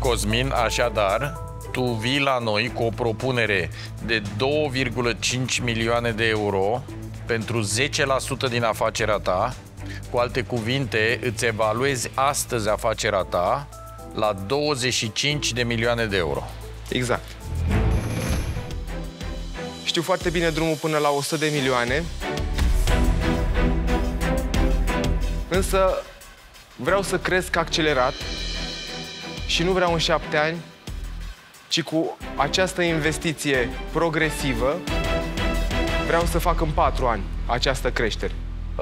Cosmin, așadar, tu vii la noi cu o propunere de 2,5 milioane de euro pentru 10% din afacerea ta. Cu alte cuvinte, îți evaluezi astăzi afacerea ta la 25 de milioane de euro. Exact. Știu foarte bine drumul până la 100 de milioane, însă vreau să cresc accelerat și nu vreau în 7 ani, ci cu această investiție progresivă vreau să fac în 4 ani această creștere.